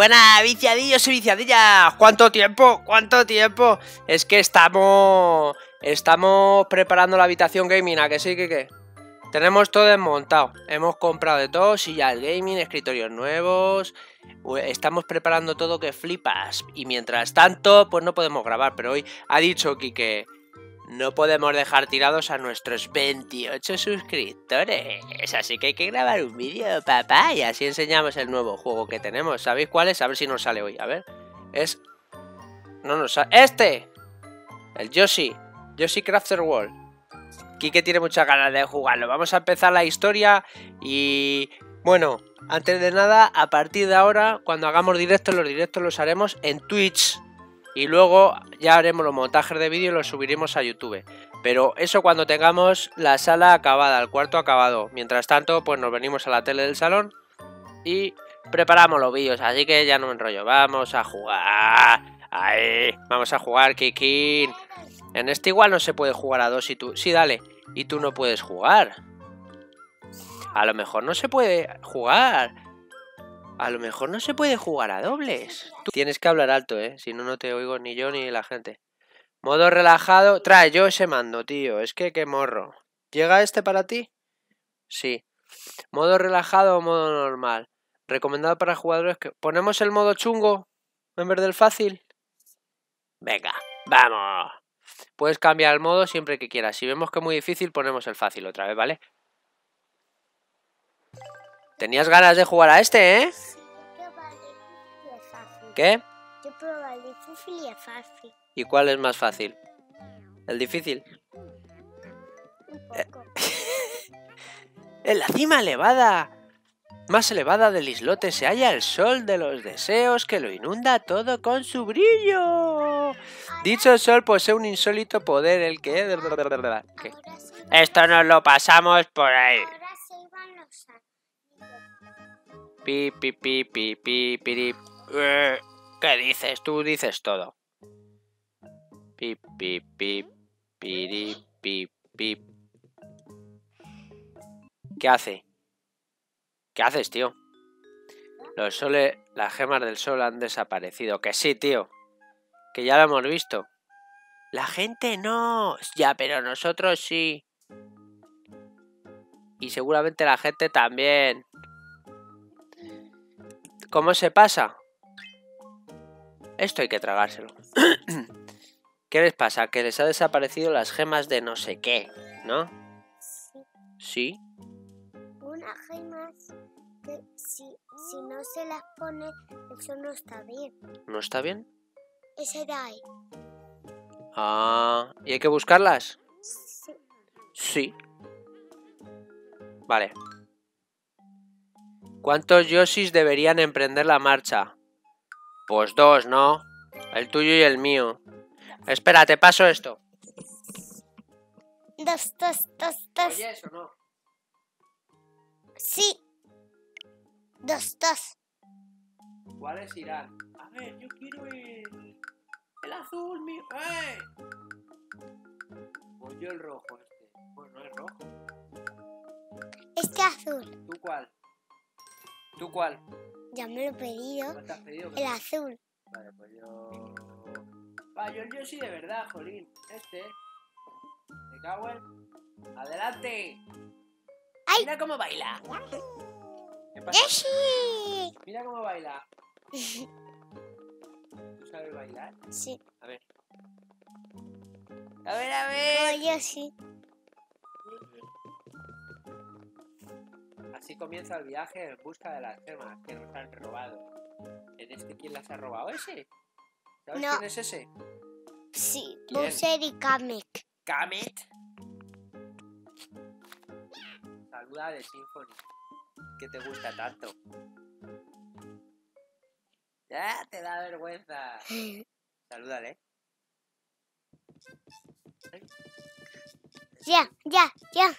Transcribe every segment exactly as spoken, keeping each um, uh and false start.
Buena, viciadillos y viciadillas. ¿Cuánto tiempo? ¿Cuánto tiempo? Es que estamos... Estamos preparando la habitación gaming, ¿a que sí, que qué? Tenemos todo desmontado. Hemos comprado de todo, sillas gaming, escritorios nuevos. Estamos preparando todo que flipas. Y mientras tanto, pues no podemos grabar. Pero hoy ha dicho Kike, no podemos dejar tirados a nuestros veintiocho suscriptores. Así que hay que grabar un vídeo, papá. Y así enseñamos el nuevo juego que tenemos. ¿Sabéis cuál es? A ver si nos sale hoy. A ver. Es... No nos sale... ¡Este! El Yoshi. Yoshi Crafter World. Kike tiene muchas ganas de jugarlo. Vamos a empezar la historia y... Bueno, antes de nada, a partir de ahora, cuando hagamos directos, los directos los haremos en Twitch. Y luego ya haremos los montajes de vídeo y los subiremos a YouTube. Pero eso cuando tengamos la sala acabada, el cuarto acabado. Mientras tanto, pues nos venimos a la tele del salón y preparamos los vídeos. Así que ya no me enrollo. Vamos a jugar. Ahí, vamos a jugar, Kikín. En este igual no se puede jugar a dos y tú... Sí, dale. Y tú no puedes jugar. A lo mejor no se puede jugar. A lo mejor no se puede jugar a dobles. Tú tienes que hablar alto, ¿eh? Si no, no te oigo ni yo ni la gente. Modo relajado. Trae yo ese mando, tío. Es que qué morro. ¿Llega este para ti? Sí. Modo relajado o modo normal. Recomendado para jugadores que... ¿Ponemos el modo chungo en vez del fácil? Venga, vamos. Puedes cambiar el modo siempre que quieras. Si vemos que es muy difícil, ponemos el fácil otra vez, ¿vale? Tenías ganas de jugar a este, ¿eh? ¿Qué? Yo probé el difícil y el fácil. ¿Y cuál es más fácil? ¿El difícil? Un poco. En la cima elevada, más elevada del islote, se halla el sol de los deseos que lo inunda todo con su brillo. Dicho sol posee un insólito poder, el que... ¿Qué? Esto nos lo pasamos por ahí. Ahora se iban los anillos. Pi, pi, pi, pi, pi, pi, eh, ¿qué dices? Tú dices todo. Pi, pi, pi, pi, pi, pi. ¿Qué hace? ¿Qué haces, tío? Los soles, las gemas del sol han desaparecido. Que sí, tío. Que ya lo hemos visto. La gente no. Ya, pero nosotros sí. Y seguramente la gente también. ¿Cómo se pasa? Esto hay que tragárselo. ¿Qué les pasa? Que les ha desaparecido las gemas de no sé qué, ¿no? Sí. ¿Sí? Unas gemas que si, si no se las pone, eso no está bien. ¿No está bien? Ese de ahí. Ah, ¿y hay que buscarlas? Sí. Sí. Vale. ¿Cuántos Yoshis deberían emprender la marcha? Pues dos, ¿no? El tuyo y el mío. Espera, te paso esto. Dos, dos, dos, dos. ¿Oyes o no? Sí. Dos, dos. ¿Cuáles irán? A ver, yo quiero el... El azul, mío. ¡Eh! Pues yo el rojo este. Pues no es rojo. Este azul. ¿Tú cuál? ¿Tú cuál? Ya me lo he pedido. ¿Cuál te has pedido? El azul. Vale, pues yo... Va, yo el Yoshi de verdad, jolín. Este. Me cago en... ¡Adelante! ¡Ay! Mira cómo baila. ¿Qué pasa? ¡Yoshi! Mira cómo baila. ¿Tú sabes bailar? Sí. A ver. A ver, a ver. Como Yoshi. Así comienza el viaje en busca de las gemas que nos han robado. ¿En este quién las ha robado? ¿Ese? ¿Sabes No. quién es ese? Sí. ¿Quién? Bowser y Kamek. ¿Kamet? Saluda de Symphony. Que te gusta tanto. Ya te da vergüenza. Salúdale. Ya, ya, ya.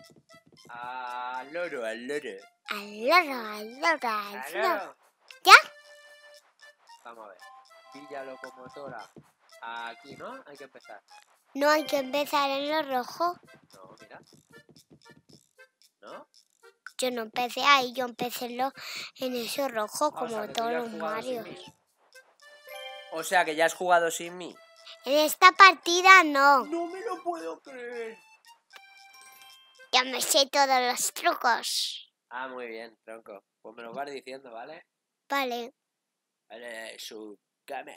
Al loro, al loro. Al loro, al loro, al Al loro. loro. ¿Ya? Vamos a ver. Villa locomotora. Aquí, ¿no? Hay que empezar. No hay que empezar en lo rojo. No, mira. ¿No? yo no empecé ahí, yo empecé en, lo, en ese rojo, Ah, o sea, como que tú todos ya has los jugado sin Mario. mí. O sea, que ya has jugado sin mí. En esta partida no. No me lo puedo creer. Ya me sé todos los trucos. Ah, muy bien, tronco. Pues me lo vas diciendo, ¿vale? Vale. Vale, su gamer.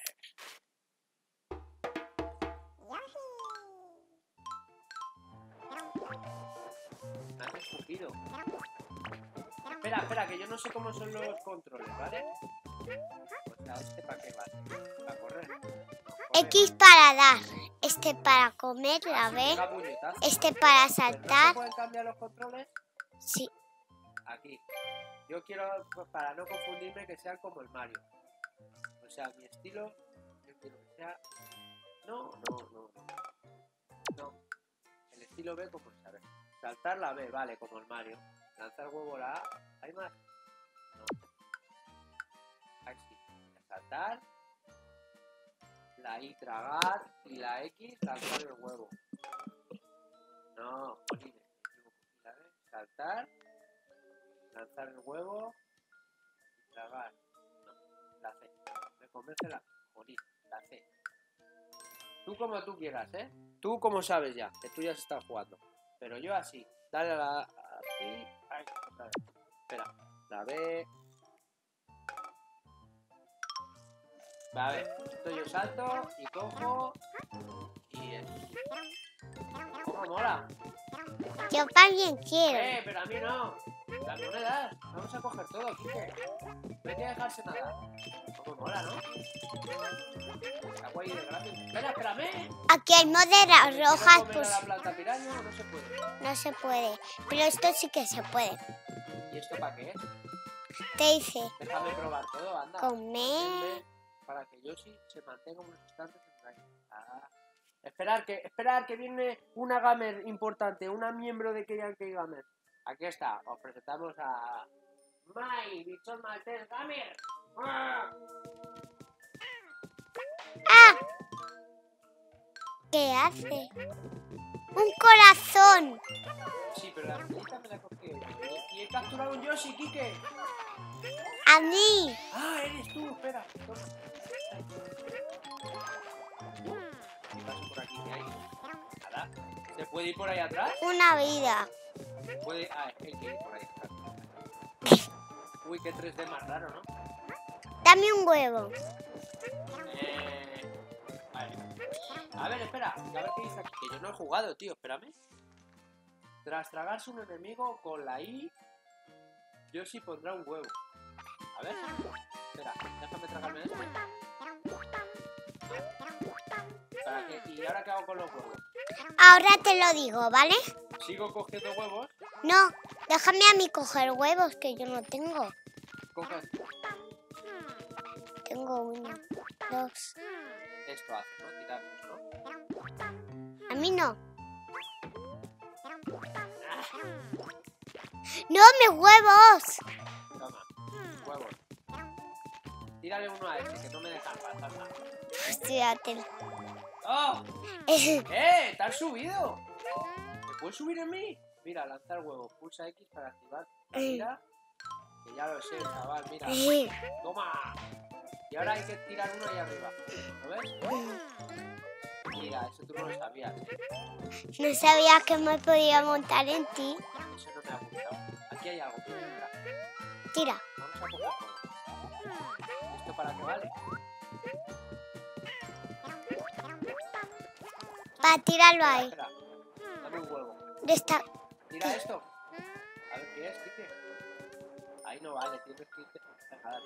Me has escupido. Espera, espera, que yo no sé cómo son los controles, ¿vale? O sea, ¿este para qué vale? ¿Para correr? Correr. X para dar. Este para comer, Ah, a sí, ver. pega puñetazos. Este para ¿Pero no se saltar. pueden cambiar los controles? Sí. Aquí. Yo quiero, pues, para no confundirme, que sean como el Mario. O sea, mi estilo, yo quiero que sea... No, no, no, no. No. El estilo B como el saber. Saltar la B, vale, como el Mario. Lanzar huevo la A. ¿Hay más? No. Ahí sí. Saltar. La I tragar. Y la X lanzar el huevo. No, jolines. La B, saltar. Lanzar el huevo. Y tragar. No, la C. Me convence la... Jolín, la C. Tú como tú quieras, ¿eh? Tú como sabes ya, que tú ya has estado jugando. Pero yo así. Dale a la... Así. Ay, otra vez. Espera. La B. Va, a ver. Esto yo salto y cojo. Y... Eh. ¿Cómo mola? Yo también quiero. Eh, pero a mí no. Las monedas. Vamos a coger todo, Kike. No hay que dejarse nada. ¿Cómo mola, no? Agua ahí de gratis. Espera, espérame. Aquí hay monedas ¿Me rojas, quiero comer pues a la planta piraña o no se puede? no se puede. Pero esto sí que se puede. ¿Y esto para qué es? Te dice Déjame probar todo, anda. comer. Denme para que Yoshi se mantenga unos instantes en el aire. Ah. Esperar que, esperar que viene una gamer importante, una miembro de K and K Gamer. Aquí está, os presentamos a Mai, Bichón Maltés Gamer. ¡Ah! ¡Ah! ¿Qué hace? ¡Un corazón! Sí, pero la estrellita me la he cogido yo. Y he capturado un Yoshi, Kike. ¡A mí! Ah, eres tú, espera. Toma. ¿Qué pasa por aquí? ¿Qué hay? Nada. ¿Se puede ir por ahí atrás? Una vida. Se puede... Ah, es que hay que ir por ahí atrás. Uy, qué tres D más raro, ¿no? Dame un huevo. Eh... Vale. A ver, espera. A ver qué dice aquí. Que yo no he jugado, tío. Espérame. Tras tragarse un enemigo con la I, Yoshi pondrá un huevo. A ver. Espera, déjame tragarme esto. ¿Para qué? ¿Y ahora qué hago con los huevos? Ahora te lo digo, ¿vale? ¿Sigo cogiendo huevos? No, déjame a mí coger huevos, que yo no tengo. Coges... Tengo uno, dos. Esto hace, ¿no? Tirarlos, ¿no? A mí no. ¡No, mis huevos! Toma. Huevos. Tírale uno a ese, que no me dejan pasar. Hostia, te... ¡Oh! ¡Eh! ¡Te has subido! ¿Me puedes subir en mí? Mira, lanzar huevo. Pulsa X para activar. Mira. Que ya lo sé, chaval. Mira. ¡Toma! Y ahora hay que tirar uno ahí arriba. ¿Lo ves? Mira, eso tú no lo sabías, ¿eh? No sabía que me podía montar en ti. Eso no me ha gustado. Aquí hay algo. Mira. Tira. Vamos a coger todo. ¿Esto para qué vale? Para tirarlo Espera, ahí. espera. Dame un huevo. De esta... Tira esto. A ver qué es, Kike. Ahí no vale, tienes que irte. Venga, dale.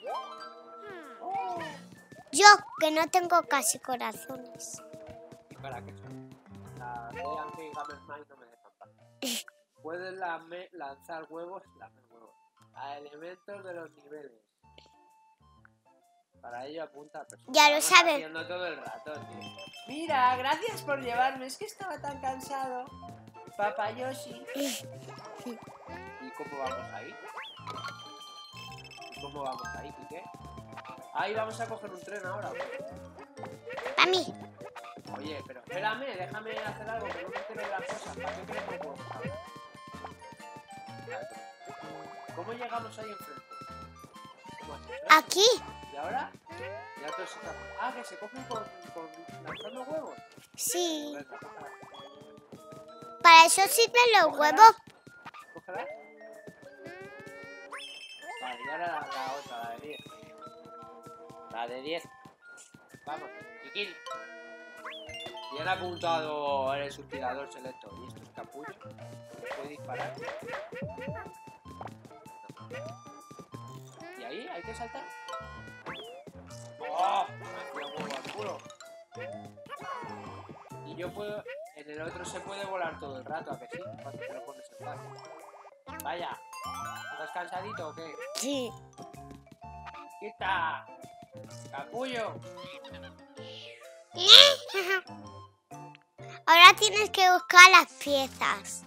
Yo, que no tengo casi corazones. ¿Y para qué son? La de Anki Gamer Mind no me dejan pasar. Puedes lame- lanzar huevos, lamer huevos, a elementos de los niveles. Para ello apunta a personas. Ya lo Estamos saben. haciendo todo el rato, tío. Mira, gracias por llevarme. Es que estaba tan cansado. Papá Yoshi. ¿Y cómo vamos ahí? ¿Y cómo vamos ahí, Kike? Ahí vamos a coger un tren ahora, ¿o qué? A mí. Oye, pero espérame, déjame hacer algo, que no me entero de las cosas. ¿Para qué queremos huevos? ¿Cómo llegamos ahí enfrente? Aquí. ¿Y ahora? Ya todo se está... Ah, que se cogen con, con lanzando huevos. Sí. Venga, cógela. Para eso sirven los Cógela. huevos. Cógela. Vale, y ahora la, la otra, la de diez. La de diez. Vamos, Kikín. Bien apuntado el subtirador selecto. ¿Y esto es capullo? ¿Puede disparar? ¿Y ahí? ¿Hay que saltar? ¡Oh! Me hacía huevo al culo. Y yo puedo... En el otro se puede volar todo el rato, ¿a que sí? Cuando te lo pones a saltar. Vaya. ¿Estás cansadito o qué? Sí. ¡Quita! ¡Capullo! Ahora tienes que buscar las piezas.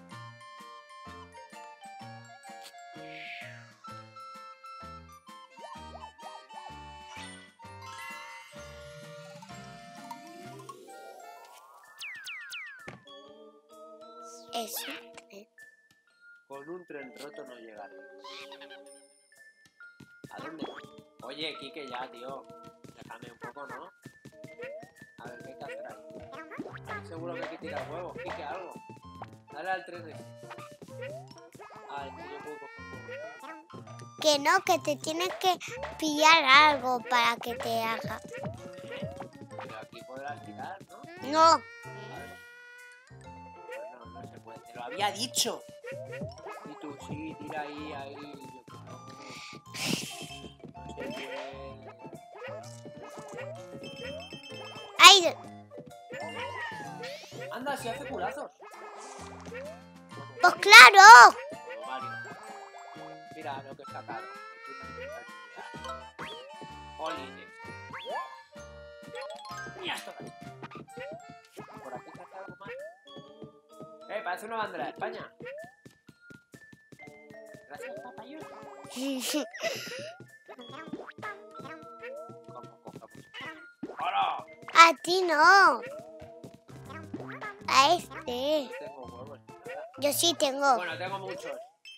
Eso. Con un tren roto no llegaré. ¿A dónde? Oye, Kike, ya, tío. Déjame un poco, ¿no? A ver, ¿qué hay que hacer ahí? Ahí seguro que hay que tirar huevos. Kike, algo. Dale al tren ese. Ah, es que yo puedo coger huevos. Que no, que te tienes que pillar algo para que te haga. Pero aquí podrás tirar, ¿no? No. Vale. Pues no, no se puede. Te lo había dicho. Y tú, sí, tira ahí, ahí. Yo que no. No sé qué. ¡Ay! Anda, si hace culazos. Pues claro. Como Mario. Mira lo que he sacado. Jolines. Mira esto. Por aquí saca algo más. Eh, parece una bandera de España. Gracias, papayón. ¿Cómo cogemos? ¡Hola! A ti no. A este. No tengo huevos. Nada. Yo sí tengo. Bueno, tengo muchos.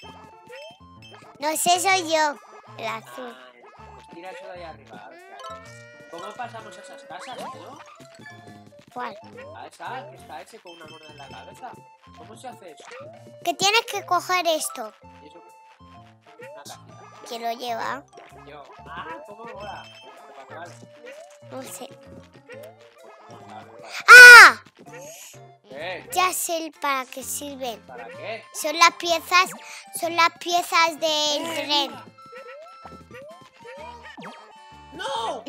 No sé, soy yo. El azul. Ah, pues tira eso de ahí arriba. A ver qué hay. ¿Cómo pasamos a esas casas, tío? ¿Cuál? A esa, que está ese con una moneda en la cabeza. ¿Cómo se hace eso? Que tienes que coger esto. ¿Y eso qué? Una casita. ¿Quién lo lleva? Yo. Ah, ¿cómo mola? ¿Para qué vale? No sé. Vale, vale. ¡Ah! ¿Qué? Ya sé el para qué sirven. ¿Para qué? Son las piezas, son las piezas del tren. ¡No!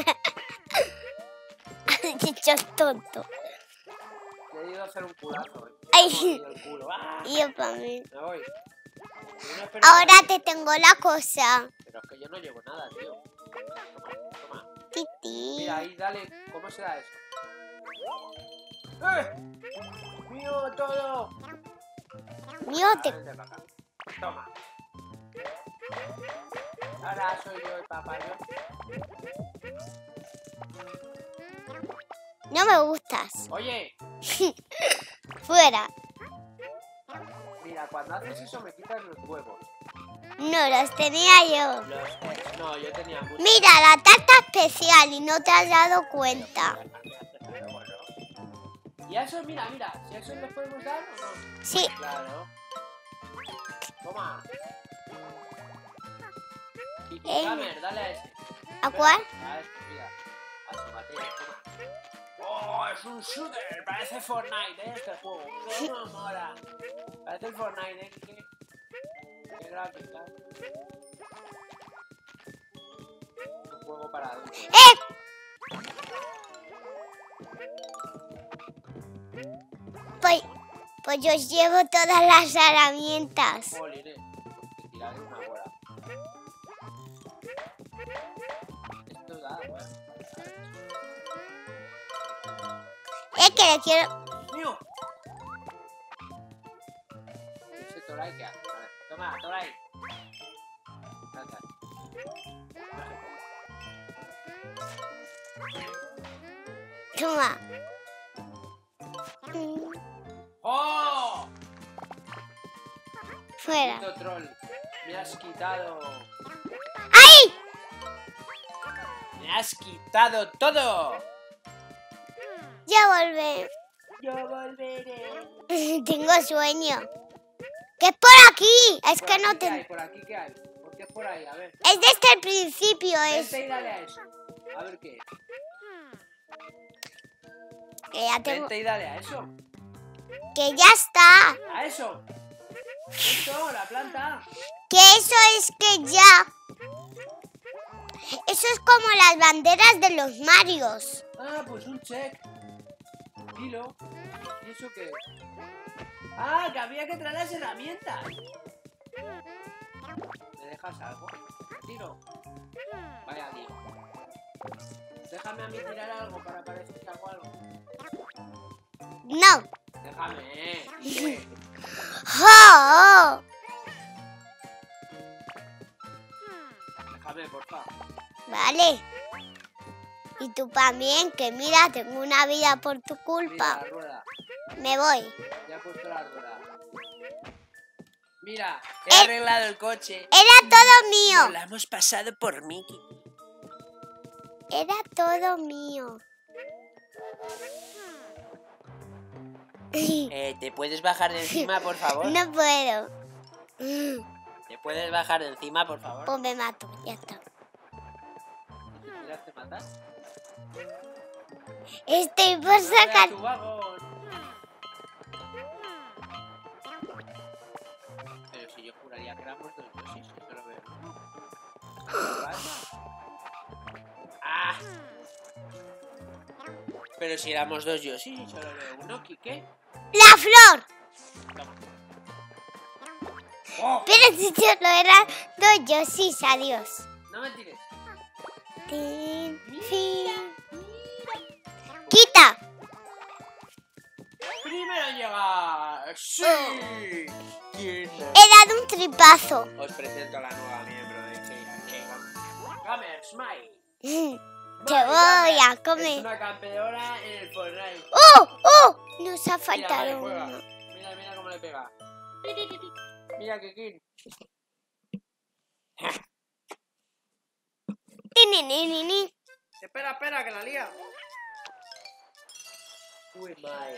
Has dicho tonto. Te he ido a hacer un culazo. Ay. Me ha mordido el culo. ¡Ah! Y yo para mí. Me voy. Yo no espero Ahora nada. te tengo la cosa. Pero es que yo no llevo nada, tío. Toma, toma. Titi. Mira, ahí, dale. ¿Cómo se da eso? ¡Eh! ¡Mío todo! Mío, te... Vente para acá. Toma. Ahora soy yo el papayón. No me gustas. Oye, Fuera. mira, cuando haces eso me quitas los huevos. No, los tenía yo. Los... No, yo tenía muchos. Mira, la tarta especial y no te has dado cuenta. Y a eso, mira, mira, si a eso le podemos dar o no. Sí. Claro. Toma. Y Eh. Hammer, dale a ese. ¿A cuál? A este, mira. A su batería, toma. ¡Oh, es un shooter! Parece Fortnite, ¿eh? Este juego. ¡Cómo mola! Parece el Fortnite, ¿eh? Qué, qué gráfica. Un juego para adultos. ¡Eh! Pues, pues yo llevo todas las herramientas. Jolines, que tirar de una bola. Esto da, bueno. Es que le quiero... ¡Mío! Ese Toray que hace. A ver, toma, Toray. Salta. Toma. ¡Oh! Fuera. Puto troll. Me has quitado. ¡Ay! Me has quitado todo. Ya volvé. Yo volveré. Tengo sueño. ¿Qué es por aquí? Es ¿Por que aquí no qué te... hay? ¿Por aquí qué hay? ¿Por qué es por ahí? A ver. Es desde el principio, es... Vente y dale a eso. A ver qué es. Que ya tengo... Vente y dale a eso. Que ya está. A eso. Eso, la planta. Que eso es que ya... Eso es como las banderas de los Marios. Ah, pues un check. Dilo. ¿Y eso qué? Ah, que había que traer las herramientas. ¿Me dejas algo? Tiro. Vaya tío. Déjame a mí tirar algo para parecer que hago algo. No. Déjame, eh. ¿Qué? ¡Oh! Déjame, porfa. Vale. Y tú también, que mira, tengo una vida por tu Mira culpa. la rueda. Me voy. Ya he puesto la rueda. Mira, he Eh. arreglado el coche. Era todo Nos mío. la hemos pasado por Mickey. Era todo mío. Eh, ¿te puedes bajar de encima, por favor? No puedo. ¿Te puedes bajar de encima, por favor? Pues me mato, ya está. ¿Te quieres te matar? Estoy por ¡No sacar... tu vagón! Pero si yo juraría que éramos dos Yoshis, eso lo veo. ¿Qué pasa? ¡Ah! Pero si éramos dos Yoshis y solo veo uno, ¿qué? ¡La flor! Toma. ¡Oh! Pero si solo eran dos Yoshis, adiós. No me tires. Tin, fin. ¡Quita! Primero llega... ¡Sí! ¿Quién es? He dado un tripazo. Os presento a la nueva miembro de K Gamer Smile. Te voy a Es comer. una campeona en el Fortnite. ¡Oh! ¡Oh! Nos ha Mira, vale, faltado juega. uno. Mira, mira cómo le pega. Mira que King. Ni, ni, ni, ni. Espera, espera, que la lía. Uy, madre.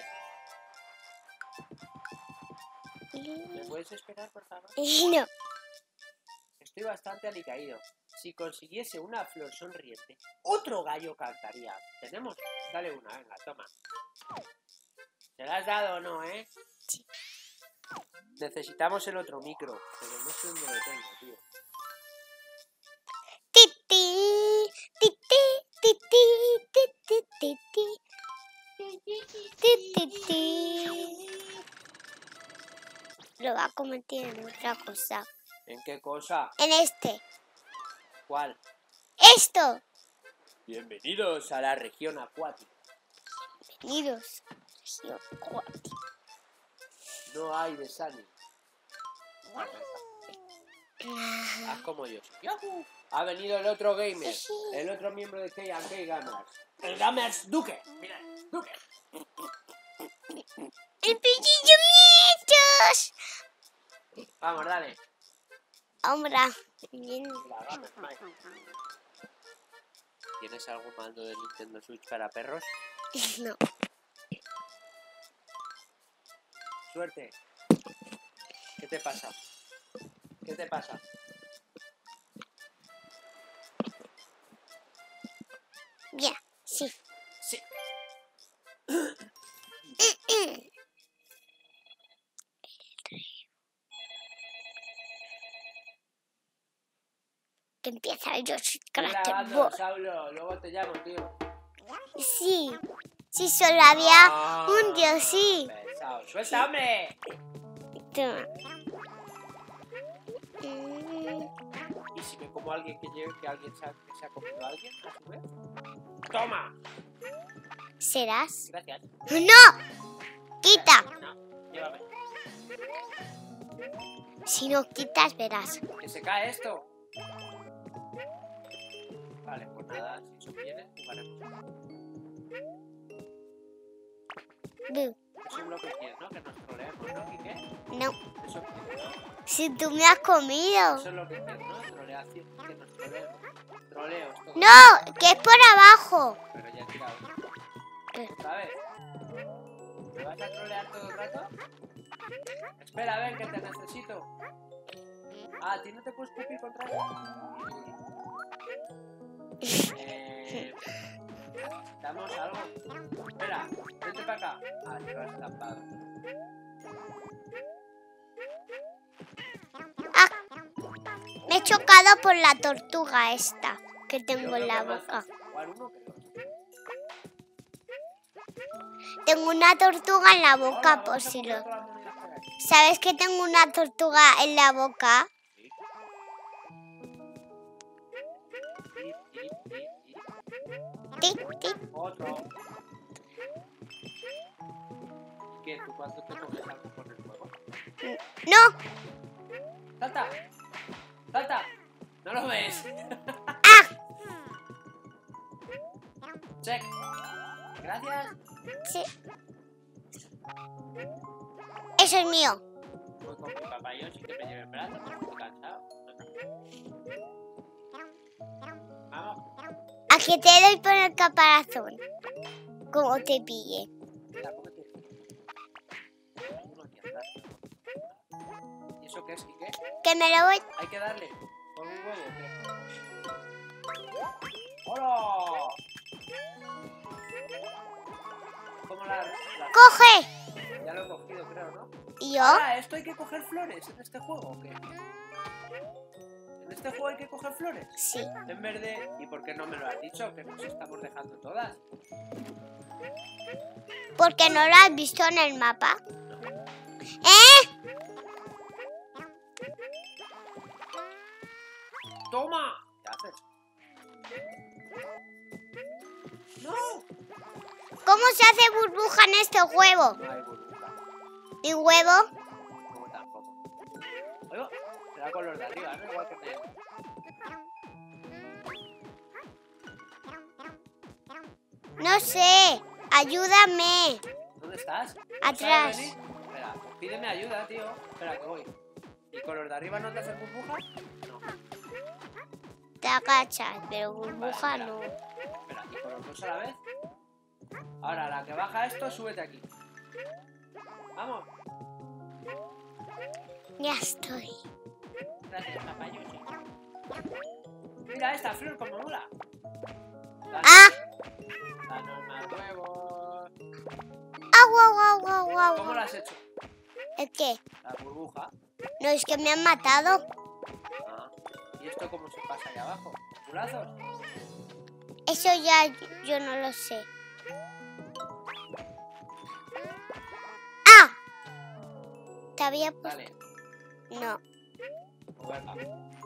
¿Me puedes esperar, por favor? No. Estoy bastante alicaído. Si consiguiese una flor sonriente, otro gallo cantaría. ¿Tenemos? Dale una, venga, toma. ¿Te la has dado o no, eh? Sí. Necesitamos el otro micro, pero no sé dónde lo tengo, tío. Ti, ti, ti, ti, ti, ti, ti, ti, ti. Ti, ti, ti. Lo va a convertir en otra cosa. ¿En qué cosa? En este. ¿Cuál? Esto. Bienvenidos a la región acuática. Bienvenidos. No hay desánimo. Haz como yo. ¡Yahoo! Ha venido el otro gamer, el otro miembro de K and K Gamers. El Gamers Duque. Mira, Duque. ¡El pichillo miechos! Vamos, dale. Hombre. Bien. La Gamers Mike. ¿Tienes algún mando de Nintendo Switch para perros? No. Suerte. ¿Qué te pasa? ¿Qué te pasa? Bien. Sí. Sí. Que empieza el Yoshi Estoy Cracker grabando, Ball. Saulo. Luego te llamo, tío. Sí. Sí, solo había Ah, un Yoshi. pesado. ¡Suelta, hombre! Toma. Mm. ¿Y si me como a alguien que lleve que alguien se ha, que se ha comido a alguien a su vez? ¡Toma! ¿Serás? Gracias. ¡No! ¡Quita! No, llévame. Si no quitas, verás. Que se cae esto. Vale, pues nada, si eso viene, jugaremos. Bu. Eso es lo que quieres, ¿no? Que nos troleemos, ¿no, Quique? No. Eso quieres, ¿no? Si tú me has comido. Eso es lo que quieres, ¿no? Troleación, que nos troleemos. Troleos, todo. No, que es por abajo. Pero ya he tirado. ¿Qué? ¿Sabes? ¿Me vas a trolear todo el rato? Espera, a ver, que te necesito. Ah, ¿a ti no te puedes escupir contra él? Eh... ¿Damos algo? Espera, vete para acá. Ah, te lo has estampado. Ah, me he chocado por la tortuga esta que Yo tengo creo en la que más boca. fácil jugar uno que dos. Tengo una tortuga en la Ahora, boca vamos por a si coger lo... todas las monedas por ahí. ¿Sabes que tengo una tortuga en la boca? Sí. Tip, tip, tip, tip. Tic, tic. Otro. ¿Qué? ¿Tú cuánto te coges algo con el juego? No. ¡Salta! ¡Salta! ¿No lo ves? Ah, Check. Gracias. sí. Eso es mío. Voy con mi papá y yo sin que me lleve el brazo, porque estoy cansado. Vamos. Aquí te doy por el caparazón. Como te pille. Mira, cómete. Uno aquí atrás. ¿Y eso qué es? ¿Y qué? Que me lo voy... Hay que darle. ¿Con un huevo o qué? ¡Hola! ¿Cómo la, la...? ¡Coge! Ya lo he cogido, creo, ¿no? ¿Y yo? Ah, ¿esto hay que coger flores en este juego o qué? ¿En este juego hay que coger flores? Sí. En verde. ¿Y por qué no me lo has dicho? Que nos estamos dejando todas. Porque no lo has visto en el mapa. ¿Eh? ¡Toma! ¿Qué haces? ¡No! ¿Cómo se hace burbuja en este huevo? No hay burbuja. ¿Y huevo? Como tampoco. Oigo, será con los de arriba, ¿no? Igual que en el... No sé. Ayúdame. ¿Dónde estás? Atrás. ¿Sabes venir? Espera, pues pídeme ayuda, tío. Espera, que voy. ¿Y con los de arriba no te hacen burbuja? No. Te agachas, pero burbuja Vale, no. Espera, ¿y con los dos a la vez? Ahora, la que baja esto, súbete aquí. Vamos. Ya estoy. Gracias, Papayuchi. Mira esta flor como mola. ¡Ah! Danos más huevos. ¡Au, au, au, au, au! ¿Cómo lo has hecho? ¿El qué? La burbuja. No, es que me han matado. Ah. ¿Y esto cómo se pasa ahí abajo? ¿Culazos? Eso ya yo no lo sé. ¡Ah! Te había puesto... Dale, No. pues venga.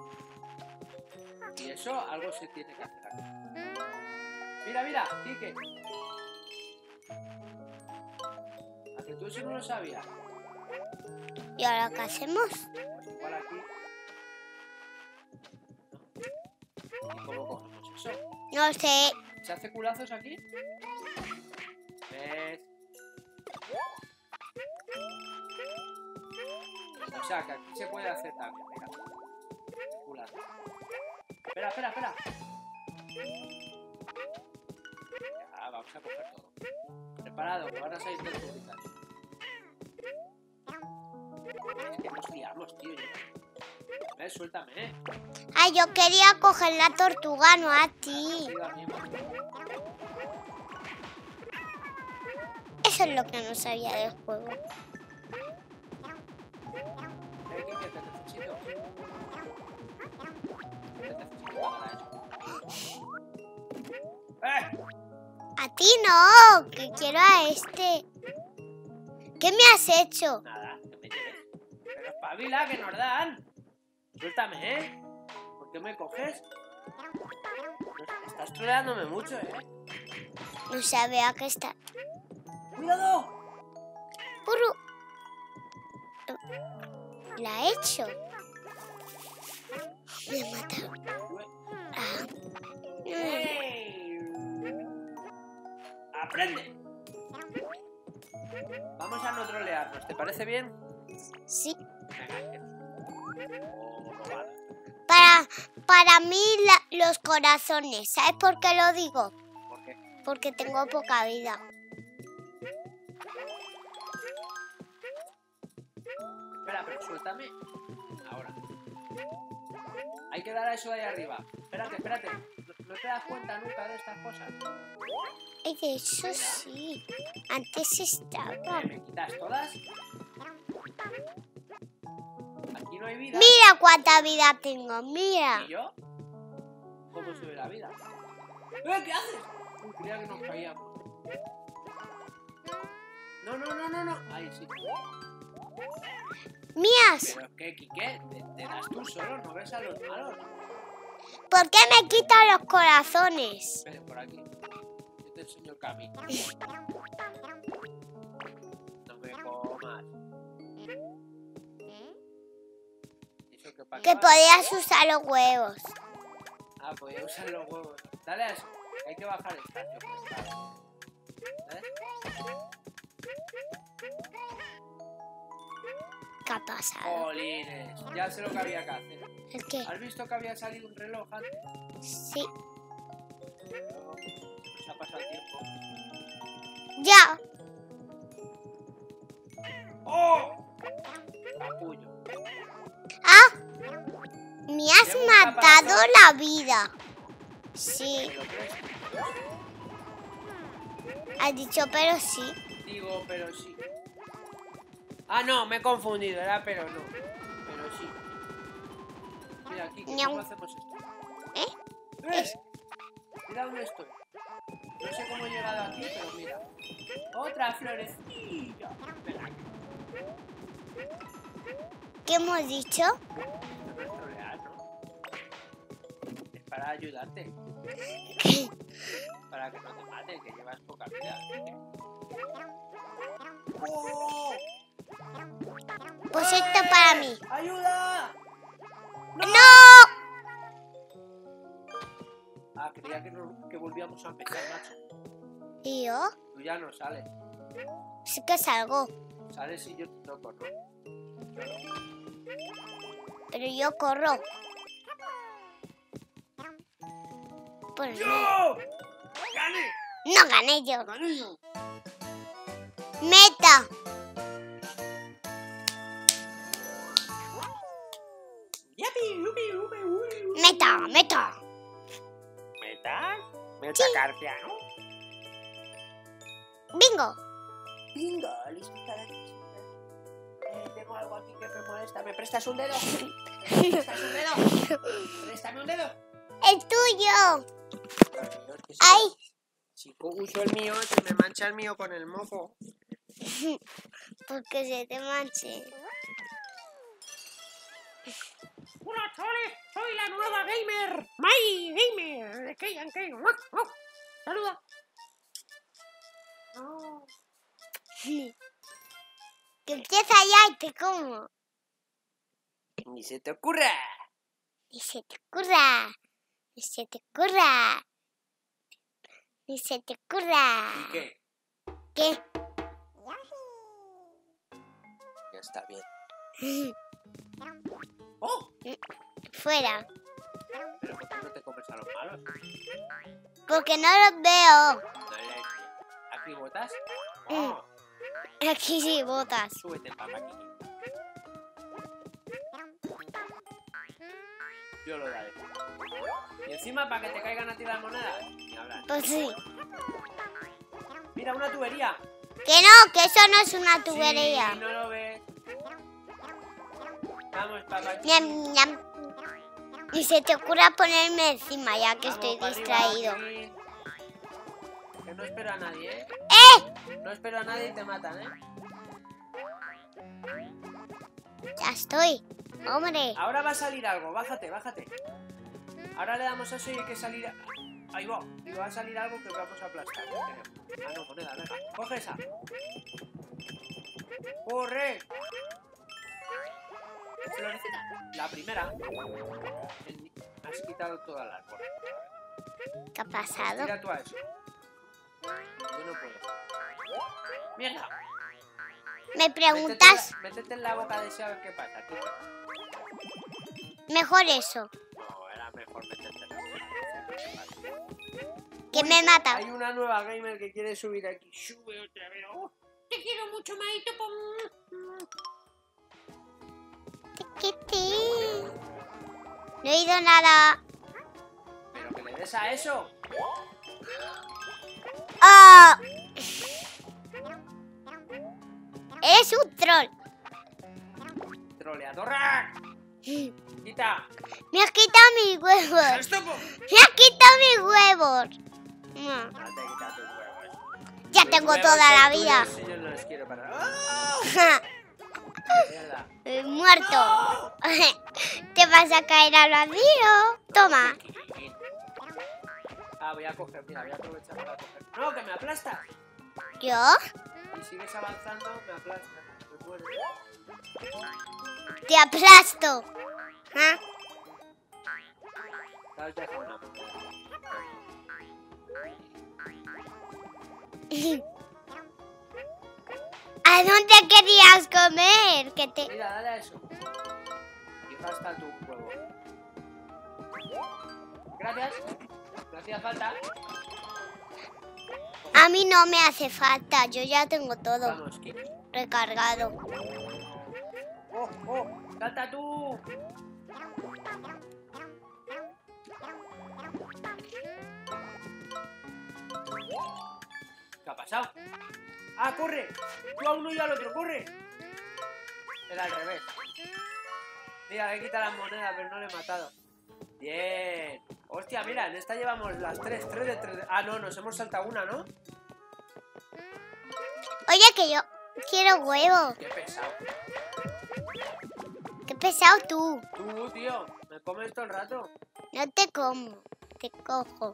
Y eso, algo se tiene que hacer aquí. Mira, mira, Quique. ¿A que tú eso no lo sabías? ¿Y ahora qué hacemos? Pues igual aquí. ¿Y cómo cogemos eso? No sé. ¿Se hace culazos aquí? ¿Ves? O sea, que aquí se puede hacer también, mira. Culazo. Espera, espera, espera. Ya, vamos a coger todo. Preparado, que van a salir tortuguitas. Es que nos liamos, tío. ¿Ves? Suéltame, ¿eh? Ay, yo quería coger la tortuga, no a ti. Sigo a mí, más. Eso es lo que no sabía del juego. Eh, Quique, te necesito. Te necesito para eso. ¡Eh! A ti no, que quiero a este. ¿Qué me has hecho? Nada, que me lleves. Pero espabila, que nos dan. Suéltame, ¿eh? ¿Por qué me coges? Estás troleándome mucho, ¿eh? No sabía que está. ¡Cuidado! Puro. La he hecho. Me ha matado. Ah. ¡Ey! ¡Aprende! Vamos a no trolearnos, ¿te parece bien? Sí. Venga, oh, no vale. Para, para mí la, los corazones. ¿Sabes por qué lo digo? ¿Por qué? Porque tengo poca vida. Espera, pero suéltame. Ahora. Hay que dar a eso de ahí arriba. Espérate, espérate. ¿No, no te das cuenta nunca de estas cosas? Ay, de eso sí. Antes estaba. ¿Me, me quitas todas? Aquí no hay vida. Mira cuánta vida tengo, mira. ¿Y yo? ¿Cómo sube la vida? ¡Eh, qué haces! Uy, creía que nos caíamos. No, no, no, no, no. Ahí sí. Mías. ¿Pero qué, Quique? ¿Te, te das tú solo? ¿No ves a los malos? ¿Por qué me quitan los corazones? Ven por aquí. Yo te enseño el camino. No me comas. ¿Eso qué pasa? Que podías usar los huevos. Ah, podía usar los huevos. Dale a eso. Hay que bajar el espacio. ¿Ves? ¿Qué ha pasado? Jolines. Ya sé lo que había que hacer. ¿El qué? ¿Has visto que había salido un reloj antes? Sí. Pero se ha pasado el tiempo. Ya. ¡Oh! Capullo. Ah. Me has Llevo un matado caparazón. la vida. Sí. ¿Me lo crees? Has dicho pero sí. Digo, pero sí. Ah, no, me he confundido. Era pero no. Pero sí. Mira, aquí, Ñau. ¿cómo hacemos esto? ¿Eh? ¿Ves? Mira dónde estoy. No sé cómo he llegado aquí, pero mira. Otra florecilla. Venga, ¿Qué hemos dicho? no es trolear, ¿no? Es para ayudarte. Para que no te maten, que llevas poca vida. ¡Oh! Pues esto para mí. ¡Ayuda! ¡No! ¡No! Ah, creía que, no, que volvíamos a empezar, macho. ¿Y yo? Tú ya no sales. Sí que salgo. Sales y yo te toco, ¿no? Pero yo corro. Pues no. ¡Yo! ¡Gane! No gané yo. ¡Gane yo! Meta. ¡Yapi! ¡Upi! ¡Upi! ¡Upi! ¡Upi! Meta, meta. ¿Meta? ¿Meta Sí. carpiano? Bingo. Bingo, listo para ti. Eh, tengo algo aquí que me molesta. ¿Me prestas un dedo? ¿Me prestas un dedo? ¡Préstame un dedo! El tuyo. Si Ay. uso el mío, se me mancha el mío con el mofo. Porque se te manche. ¡Hola, chavales! ¡Soy la nueva gamer! ¡My Gamer! ¿De qué? ¿En qué? ¡Saluda! Oh. Que empieza ya y te como. ¡Ni se te ocurra! Ni se te ocurra. Ni se te ocurra. Ni se te ocurra. ¿Y qué? ¿Qué? Ya está bien. ¡Oh! Fuera. ¿Pero por qué no te comes a los malos? Porque no los veo. Dale. ¿Aquí botas? Mm. ¡Oh! Aquí sí botas. Súbete, papá, aquí. Yo lo daré. Y encima para que te caigan a ti las monedas. Ni hablar. Pues sí. Mira, una tubería. Que no, que eso no es una tubería. Sí, no lo ves. Vamos, papá. Aquí. Ñam, ñam. Ni se te ocurra ponerme encima ya que Vamos, estoy para distraído. arriba, aquí. Que no espero a nadie, ¿eh? ¡Eh! No espero a nadie y te matan, ¿eh? Ya estoy. Hombre. Ahora va a salir algo, bájate, bájate. Ahora le damos eso y hay que salir... a- Ahí va, y va a salir algo que vamos a aplastar. Ah, no, moneda, venga, coge esa. ¡Corre! Florecita. La primera. El- Has quitado toda la árbol. ¿Qué ha pasado? Mira tú a eso. Yo no puedo. ¡Mierda! Me Métete, preguntas, en la- métete en la boca de ese a ver qué pasa. Aquí. mejor eso, No, era mejor meterte en la que me mata. Hay una nueva gamer que quiere subir aquí. Sube otra vez. Oh, te quiero mucho, Maito. Tiquití. No he oído nada. Pero que le des a eso. ¡Oh! Eres un troll. Troleadora. Quita. Me has quitado mis huevos. Esto, po. Me has quitado mis huevos. No, No te quitas tus huevos. ya Tus tengo huevos toda son la tuyos vida. y yo no los quiero para. ¡Ah! Mierda. Eh, Muerto. Te vas a caer al vacío. Toma. Ah, voy a coger, mira, voy a aprovechar para coger. ¡No, que me aplastas! ¿Yo? Y sigues avanzando, me aplastas. Me muero. Te aplasto. ¿Ah? Te has dejado una. ¿A dónde querías comer? Que te... Mira, dale a eso. Y gasta tu huevo. Gracias. No hacía falta. A mí no me hace falta. Yo ya tengo todo Vamos, Kiki. recargado. ¡Oh, oh! ¡Salta tú! ¿Qué ha pasado? ¡Ah, corre! Tú a uno y al otro, corre. Era al revés. Mira, le quita las monedas, pero no le he matado. Bien. Hostia, mira, en esta llevamos las tres, tres de tres. De... Ah, no, nos hemos saltado una, ¿no? Oye, que yo quiero huevos. Qué pesado. Qué pesado tú. Tú, tío, me comes todo el rato. No te como. Te cojo.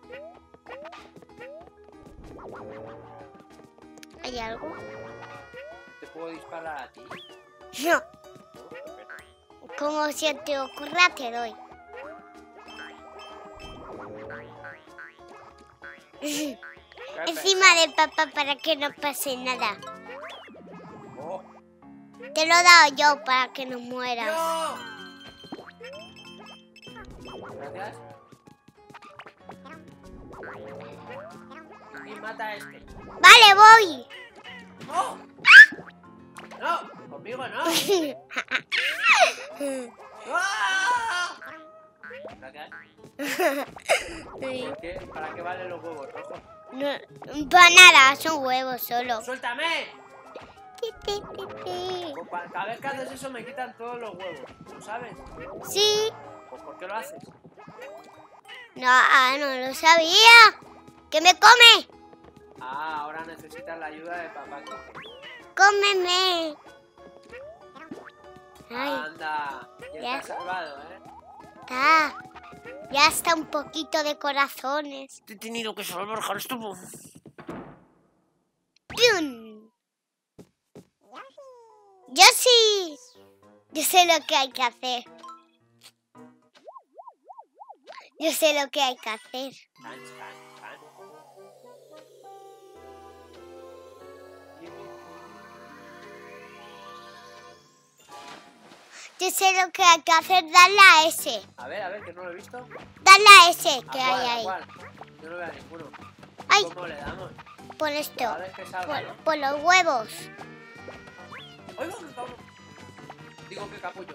¿Hay algo? Te puedo disparar a ti. No. No, qué pena. Como se te ocurra, te doy. Qué Encima de papá para que no pase nada. pesado. Oh. Te lo he dado yo para que no mueras. ¡Yo! Gracias. Y mata a este. Vale, voy. ¡No! ¡No! ¡Conmigo no! ¡Ah! Gracias. ¿Por qué? ¿Para qué valen los huevos rojos? No, para nada, son huevos solo. ¡Suéltame! Ti, ti, ti, ti. Pues pa- cada vez que haces eso me quitan todos los huevos. ¿Lo sabes? Sí. Pues ¿por qué lo haces? No, ah, no lo sabía. ¿Qué me come? Ah, ahora necesitas la ayuda de papá. Cómeme. Ay, Anda. Ya Ya. te has salvado, ¿eh? está. Ya está un poquito de corazones. Te he tenido que salvar, Harstupo. ¡Pium! Yo sí. Yo sé lo que hay que hacer. Yo sé lo que hay que hacer. Chan, chan, chan. Yo sé lo que hay que hacer. Dale a ese. A ver, a ver, que no lo he visto. Dale a ese ¿A que cuál, hay a ahí. cuál? Yo no veo a ninguno. Ay, ¿Cómo le damos? pon A esto. ver que salga, Por, ¿no? por los huevos. ¡Ay, va, me cago! Digo que capullo.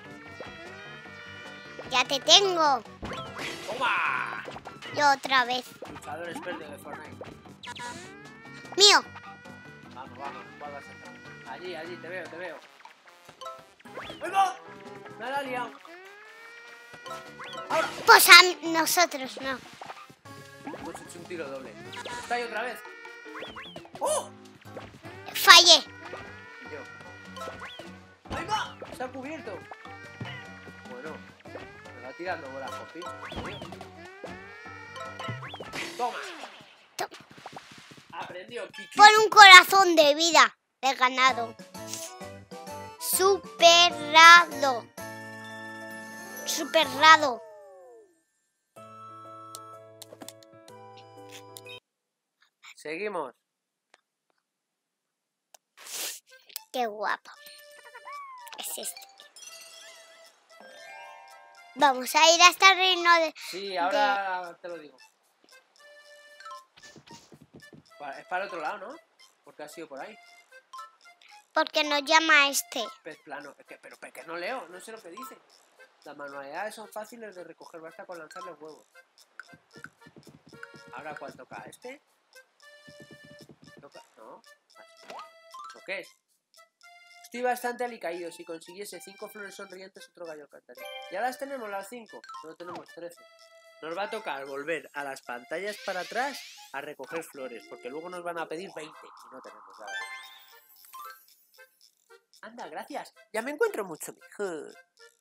Ya te tengo. ¡Toma! Yo otra vez. Luchador experto de Fortnite. Mío. Vamos, vamos, ¿cuál va a ser? Allí, allí, te veo, te veo. ¡Ay, va! Me la ha liado. ¡Ahora! Pues a nosotros no. Hemos hecho un tiro doble. Está ahí otra vez. ¡Oh! Fallé. Y yo. ¡Ahí va! Se ha cubierto. Bueno, me va tirando bolas con pincho. Toma. To- Aprendió, Kiki. Pon un corazón de vida. He ganado. Superado. Superado. Seguimos. Qué guapo. Es este. Vamos a ir hasta el reino de... Sí, ahora de... te lo digo. Es para el otro lado, ¿no? Porque ha sido por ahí. Porque nos llama este. Pez plano. Es que, pero es que no leo, no sé lo que dice. Las manualidades son fáciles de recoger, basta con lanzarle huevos. Ahora, ¿cuál toca? ¿Este? ¿Toca? No. ¿Eso qué es? Estoy bastante alicaído. Si consiguiese cinco flores sonrientes, otro gallo cantaría. Ya las tenemos las cinco. Solo tenemos trece. Nos va a tocar volver a las pantallas para atrás a recoger flores, porque luego nos van a pedir veinte y no tenemos nada. Anda, gracias. Ya me encuentro mucho mejor.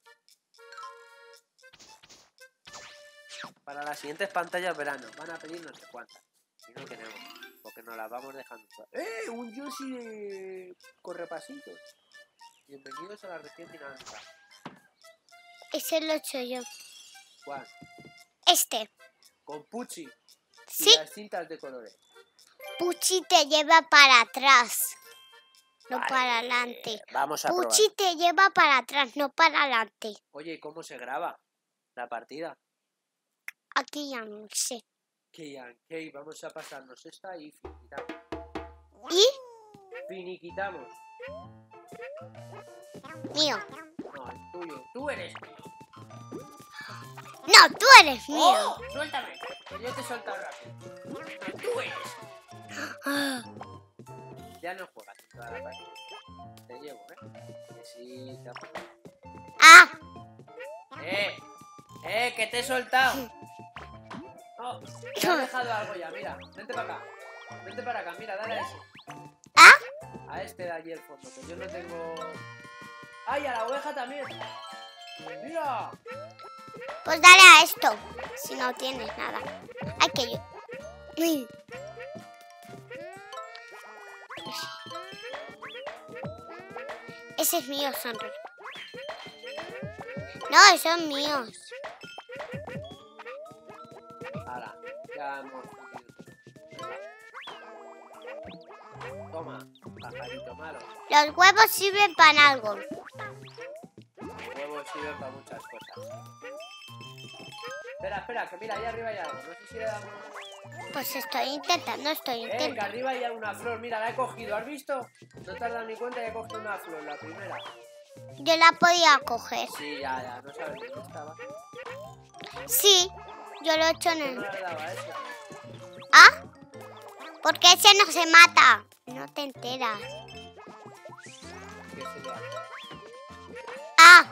Para las siguientes pantallas verano van a pedir no sé cuántas. Y no tenemos, porque nos las vamos dejando. ¡Eh! Un Yoshi de correpasitos. Bienvenidos a la región dinámica. Ese lo he hecho yo. ¿Cuál? Este. Con Pucci. Sí. Y las cintas de colores. Pucci te lleva para atrás, no Vale, para adelante. Vamos a Pucci probar. te lleva para atrás, no para adelante. Oye, ¿cómo se graba la partida? Aquí ya no sé. Que okay, vamos a pasarnos esta y finiquitamos. ¿Y? Finiquitamos. Mío. No, el tuyo. Tú eres mío. No, tú eres mío. ¡Oh! Suéltame. Que yo te suelto rápido. No, tú eres. Ya no juegas en toda la partida. Te llevo, ¿eh? Que sí, te apunto. ¡Ah! ¡Eh! ¡Eh! ¡Que te he soltado! ¡Oh! Te has dejado algo ya, mira. Vente para acá. Vente para acá, mira, dale a ese. ¿Ah? A este de allí el fondo, que yo no tengo... ¡Ay, a la oveja también! ¡Mira! Pues dale a esto, si no tienes nada. Ay, que yo... Uy. Ese es mío, Sandra. No, esos son míos. Ahora, ya hemos subido. Toma, pajarito malo. Los huevos sirven para algo. Los huevos sirven para muchas cosas. Espera, espera, que mira, ahí arriba hay algo. No sé si le damos... Pues estoy intentando, estoy Eh, que intentando. arriba hay una flor. Mira, la he cogido. ¿Has visto? No te has dado ni cuenta que he cogido una flor, la primera. Yo la podía coger. Sí, ya, ya. No sabes dónde estaba. Sí, yo lo he hecho en ¿Qué no el... le daba a esa? ¿Ah? Porque ese no se mata. No te enteras. ¿Qué sería? Ah,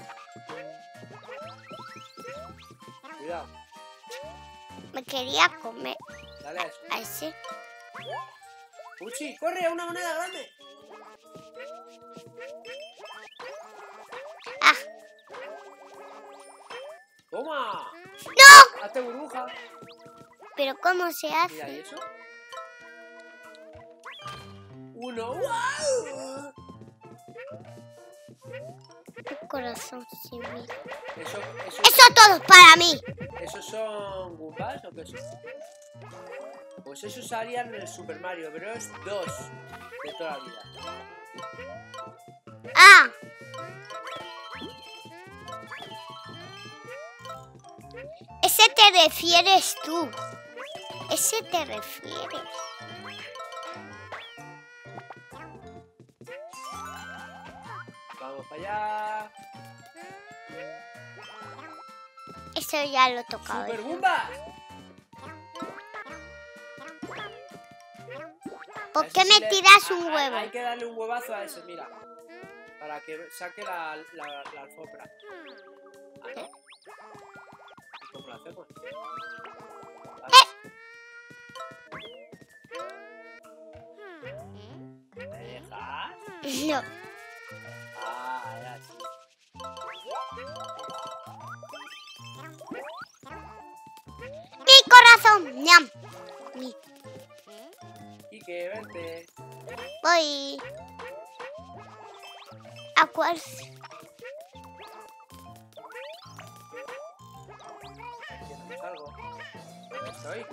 Cuidado. me quería comer Dale a eso. a ese. Puchi, corre, a una moneda grande. Ah, ¡Toma! ¡no! Hazte burbuja. ¿Pero cómo se Mira, hace? ¿y eso? Uno. ¡Wow! Un corazón sin vida. Eso, eso, Eso todo es para mí. ¿Esos son Goombas o qué son? Pues esos salían en el Super Mario Bros. dos de toda la vida. Ah, ese te refieres tú. Ese te refieres. Vamos para allá. Eso ya lo he tocado. ¡Super Goombas! ¿Por A qué ese me sí le- tiras a- un a- huevo? Hay que darle un huevazo a ese, mira. Para que saque la, la, la alfombra. Ah, ¿no? ¿Y cómo lo hacemos? Vale. ¿Me dejas? No. Ah, ya sí. Mi corazón. Ñam. Mi. Quique, vente. Voy. ¿A cuál? ¿Tienes algo? ¿Dónde estoy?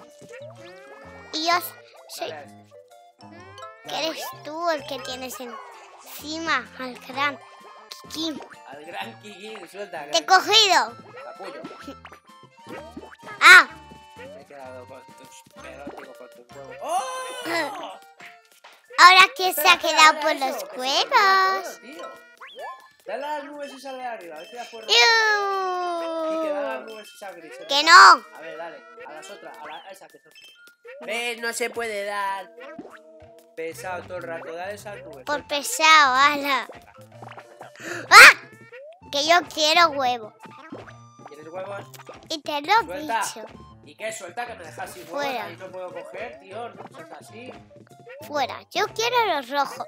Y yo soy... Dale a este. que eres tú el que tienes en encima al gran Kikín. Al gran Kikín, suelta. Te he cogido. Capullo. Ah. Me he quedado con tus pelos, digo, con tus huevos. ¡Oh! Ahora quién se Espera, ha espera, quedado dale por a eso, los que se me huevos. olvida todo, tío. Dale a las nubes esa de arriba, a ver si las puedo romper. Y que dale a las ¡Iu! nubes esa gris. ¿eh? Que no. A ver, dale, a las otras, a, la, a esa que son. ¿Ves? No se puede dar. Pesado todo el rato, dale esas nubes. Por pesado, ala. ¡Ah! Que yo quiero huevo. ¿Quieres huevos? Y te lo he Suelta. dicho. ¿Y qué? Suelta que me dejas sin huevos. Fuera. Ahí no puedo coger, tío. No seas así. Fuera. Yo quiero los rojos.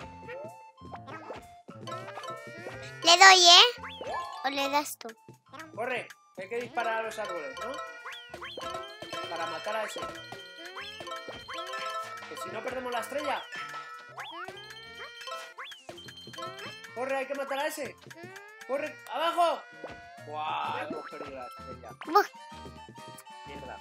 ¿Le doy, eh? ¿O le das tú? Corre, que hay que disparar a los árboles, ¿no? Para matar a ese. Que si no perdemos la estrella. Corre, hay que matar a ese. Corre, abajo. ¡Guau! Hemos perdido la estrella. Buf. Mierda.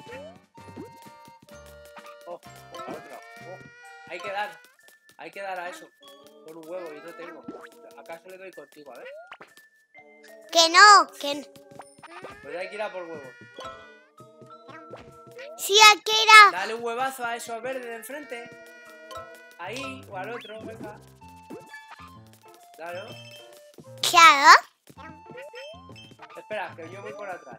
Oh, oh, a otro. Oh, hay que dar. Hay que dar a eso. Con un huevo y no tengo. ¿Acaso le doy contigo? A ver. Que no. Que no. Pues hay que ir a por huevos. Sí, hay que ir a... Dale un huevazo a esos verdes de enfrente. Ahí o al otro, venga. Claro. Claro. Espera, que yo voy por atrás.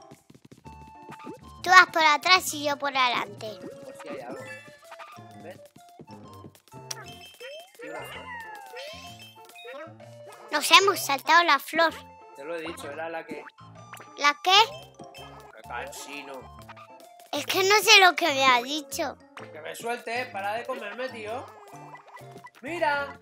Tú vas por atrás y yo por adelante. Por si hay algo. ¿Ves? Y una flor. Nos hemos saltado la flor. Te lo he dicho, era la que... ¿La qué? ¡Qué cansino! Es que no sé lo que me ha dicho. Que me suelte, para de comerme, tío. ¡Mira!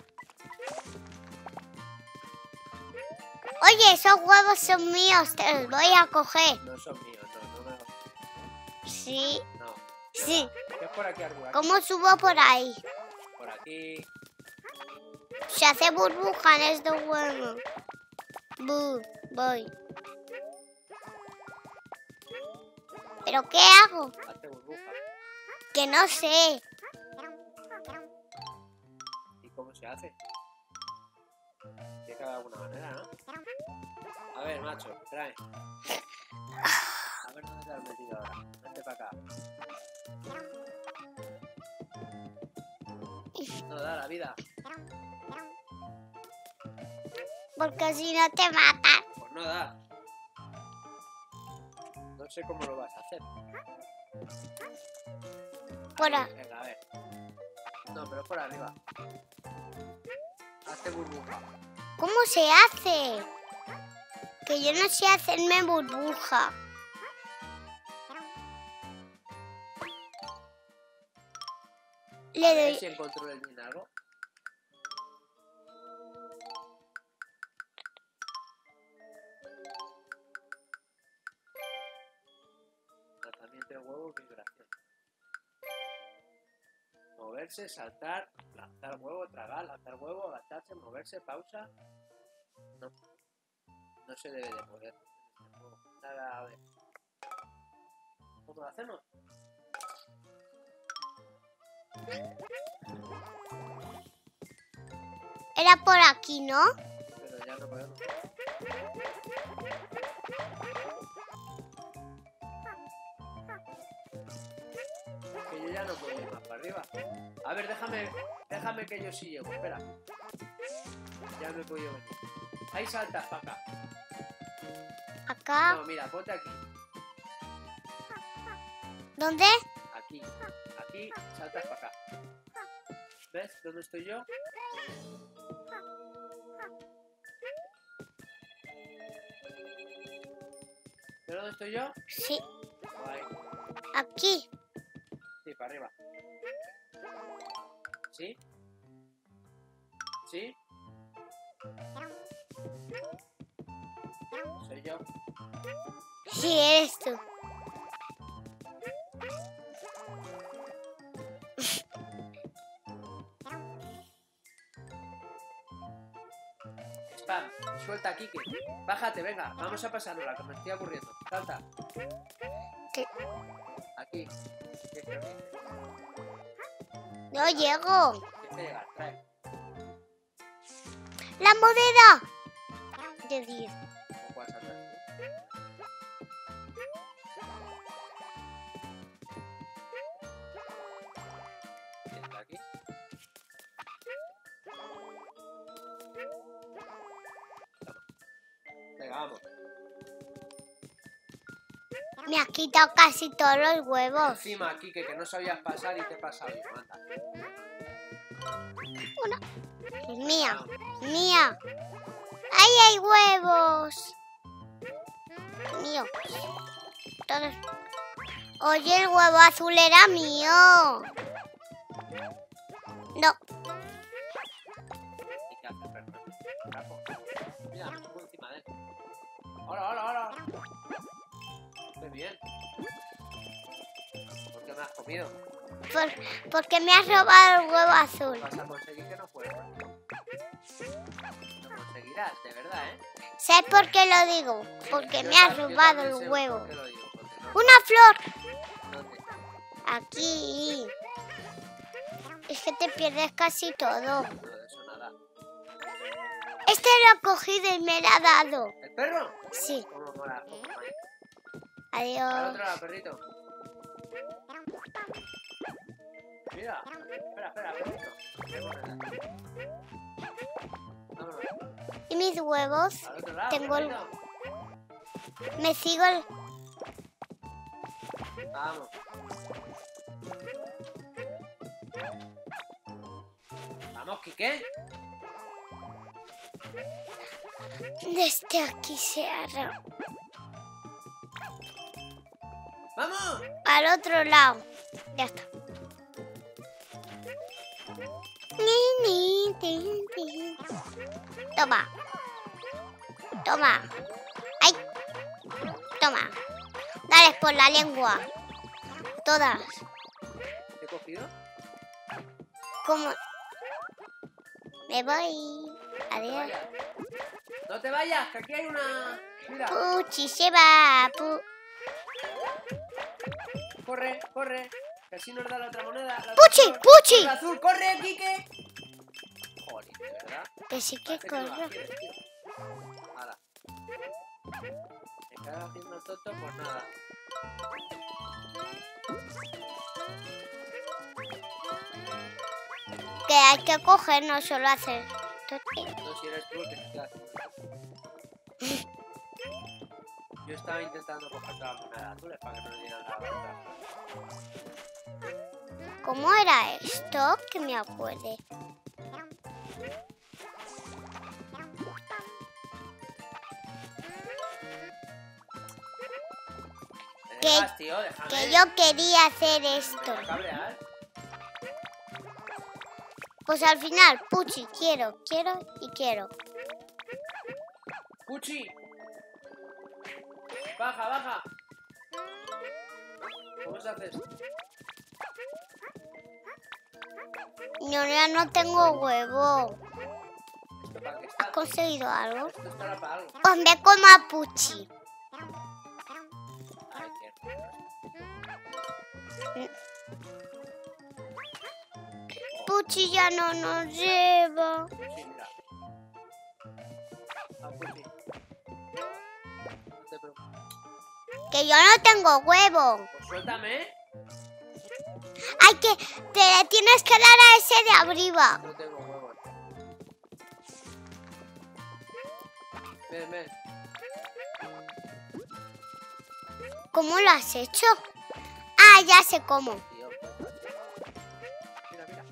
Oye, esos huevos son míos, te los voy a coger. No son míos, no, no me... Sí, No. sí. ¿Qué es por aquí arriba? ¿Cómo subo por ahí? Por aquí. Se hace burbuja en estos huevos. Bu, voy. ¿Pero qué hago? Hazte burbuja. Que no sé. ¿Y cómo se hace? Tiene que haber alguna manera, ¿no? A ver, macho, trae. A ver dónde te has metido ahora. Vente para acá. No da la vida. Porque si no te matan. Pues no da. No sé cómo lo vas a hacer. Por Ahí, a... venga, a ver. No, pero por arriba. Hazte burbuja. ¿Cómo se hace? Que yo no sé hacerme burbuja. Le A ver doy... si encontró el bien algo. Lanzamiento de huevo, vibración. Moverse, saltar, lanzar huevo, tragar, lanzar huevo, agacharse, moverse, pausa. No. No se debe de mover en este juego. Nada, a ver. ¿Cómo lo hacemos? Era por aquí, ¿no? Pero ya no podemos. Que yo ya no puedo ir más para arriba. A ver, déjame, déjame que yo sí llego. Espera. Ya me he podido venir. Ahí saltas para acá. Acá. No, mira, ponte aquí. ¿Dónde? Aquí. Aquí, saltas para acá. ¿Ves dónde estoy yo? ¿Ves dónde estoy yo? Sí. Ahí. Aquí. Sí, para arriba. ¿Sí? ¿Sí? Soy yo. Sí, eres tú. Spam, suelta a Kike. Bájate, venga, vamos a pasárnosla, que me estoy aburriendo. Salta. ¿Qué? Aquí. Tienes que No llego. Tienes que llegar, trae. ¡La moneda! De diez. ¿O cuál saltas? ¿Quién está aquí? Venga, vamos. Me has quitado casi todos los huevos. Encima aquí que, que no sabías pasar y te he pasado yo, anda. Una. Es mía. Mía. ¡Ahí hay huevos! Mío. Todos. Oye, el huevo azul era mío. No. ¿Y qué hace, perro? Capo. Mira, me subo encima de él. ¡Hola, hola, hola! Qué bien. ¿Por qué me has comido? Por, porque me has robado el huevo azul. Vas a conseguir que no puedas. Lo conseguirás, de verdad, ¿eh? ¿Sabes por qué lo digo? Porque Yo me has ta- yo robado también sé el por huevo. qué lo digo, porque no- ¡Una flor! ¿Dónde? Aquí. Es que te pierdes casi todo. No, de eso nada. Este lo ha cogido y me lo ha dado. ¿El perro? Sí. ¿Cómo mola? ¿Cómo mola? Al Adiós. otro lado, perrito. Mira. Espera, espera, perrito. Qué moneda. Vámonos. ¿Y mis huevos? Al otro lado, Tengo el- perrito. Me sigo el... Vamos. Vamos, Quique. Desde aquí se hará. ¡Vamos! Al otro lado. Ya está. Ni, ni, ti, ti. Toma. Toma. ¡Ay! Toma. Dale por la lengua. Todas. ¿Te he cogido? Como... Me voy. No te Adiós. vayas. No te vayas, que aquí hay una... Mira, Puchi se va. Pu... corre, corre. Que así nos da la otra moneda. La otra ¡Puchi! flor. ¡Puchi! El azul, corre, Quique. Joder, de verdad. Que sí que Parece que no la corro. quieres, tío. Hala. Me quedas haciendo tonto, pues nada. Que hay que coger, no solo hacer. No, si eres tú el que te queda haciendo tonto. Yo estaba intentando coger todas las monedas azules para que no le dieran la otra. ¿Cómo era esto? Que me acuerde. ¿Me Que- dejas, tío? Déjame. Que yo quería hacer esto. ¿Me vas a cabrear? Pues al final, Puchi, quiero, quiero y quiero. ¡Puchi! ¡Baja, baja! ¿Cómo se hace esto? Yo ya no tengo huevo. ¿Esto para qué ¿Has está? conseguido algo? Esto estará para algo. Pues me como a Puchi. Ay, qué... Puchi ya no nos lleva. Sí, mira. Ah, Puchi. No te preocupes. Que yo no tengo huevo. Pues suéltame. Hay que... Te le tienes que dar a ese de arriba. No tengo huevos. Ven, ven. ¿Cómo lo has hecho? Ah, ya sé cómo. Tío, pues. Mira, mira.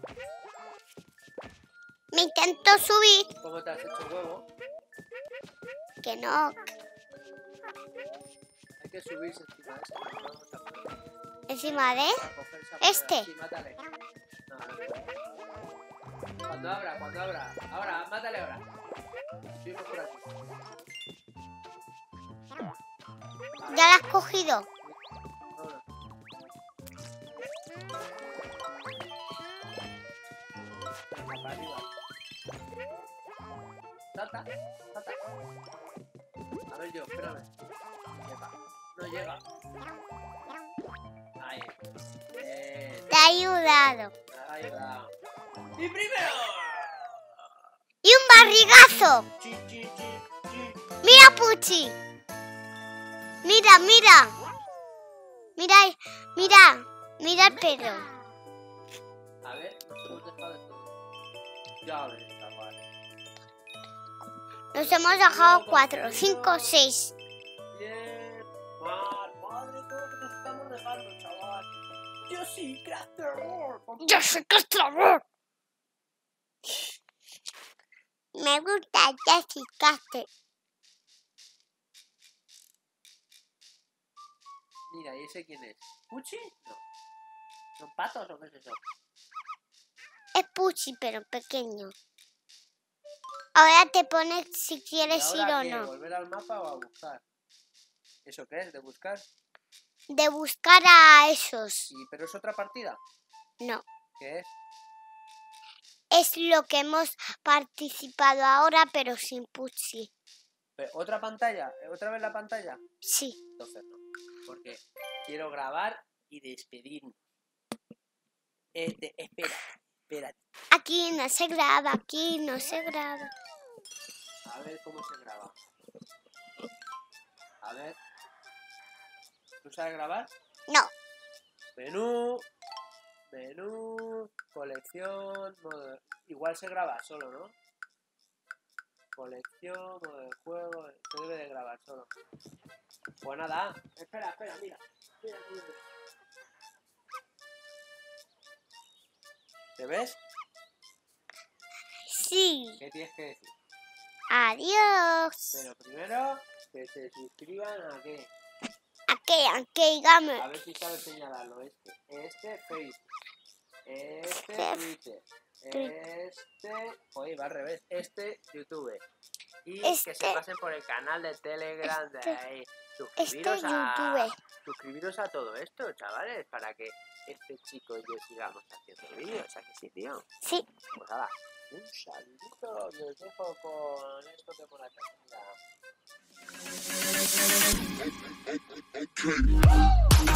Me intento subir. ¿Cómo te has hecho huevo? Que no. Hay que subirse encima de ese. No vamos a poder. Encima de... Para coger esa Este. moneda. Sí, mátale. No, no puede. Cuando abra, cuando abra. Ahora, mátale ahora. Subimos por aquí. ¿Ya la has cogido? Vámonos. Venga, para arriba. Salta, salta. A ver yo, espérame. Llega. No llega. Ahí. Bien. Te ha ayudado. Me ha ayudado. ¡Y primero! ¡Y un barrigazo! Chi, chi, chi, chi. ¡Mira, Puchi! ¡Mira, mira! Mira, mira, mira el perro. A ver, nos hemos dejado de todo. Ya ves, chaval. Nos hemos dejado cuatro, cinco, seis. Bien. Mal, madre, todo que nos estamos dejando, chaval. Yo sí, Crafter. ¡Yo soy castrador! Me gusta Jessica. Mira, ¿y ese quién es? ¿Puchi? No. ¿Son patos o qué es eso? Es Puchi, pero pequeño. Ahora te pones si ¿Y quieres ir ahora o qué? no. ¿Volver al mapa o a buscar? ¿Eso qué es? ¿De buscar? De buscar a esos. Sí, pero es otra partida. No. ¿Qué es? Es lo que hemos participado ahora, pero sin Puchi. Pero, ¿otra pantalla? ¿Otra vez la pantalla? Sí. Entonces no. Porque quiero grabar y despedirnos. Este, espera, espérate. Aquí no se graba, aquí no se graba. A ver cómo se graba. A ver. ¿Tú sabes grabar? No. Menú. Menú. Colección. Modo... Igual se graba solo, ¿no? Colección, modo de juego. Se debe de grabar solo. Pues nada. Espera, espera, mira. Mira, mira. ¿Te ves? Sí. ¿Qué tienes que decir? Adiós. Pero primero, que se suscriban a qué. ¿A qué? ¿A qué? Dígame. A ver si sabes señalarlo. Este, este Facebook. Este Este Twitter. Este. Oye, va al revés. Este YouTube. Y Este- que se pasen por el canal de Telegram de este- ahí. Este Suscribiros a. YouTube. Suscribiros a todo esto, chavales, para que este chico y yo sigamos haciendo vídeos. O sea que sí, tío. Sí. Pues nada, un saludito y os dejo con esto que por acá. Mira. Okay.